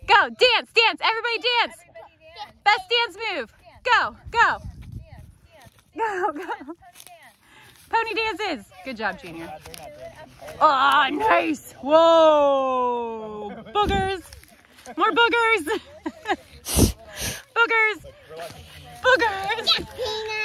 Go, dance, dance. Everybody dance. Best dance move. Go, go. Go, go. Pony dances. Good job, Junior. Oh, nice. Whoa. Boogers. More boogers. Boogers. Boogers.